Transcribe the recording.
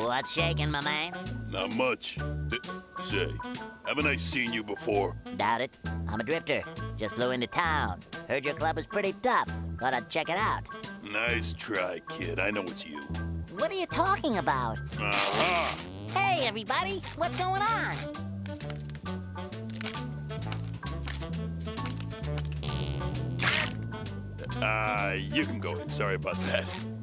What's shaking, my man? Not much. Say, haven't I seen you before? Doubt it. I'm a drifter. Just blew into town. Heard your club was pretty tough. Thought I'd check it out. Nice try, kid. I know it's you. What are you talking about? Aha! Hey, everybody! What's going on? You can go in. Sorry about that.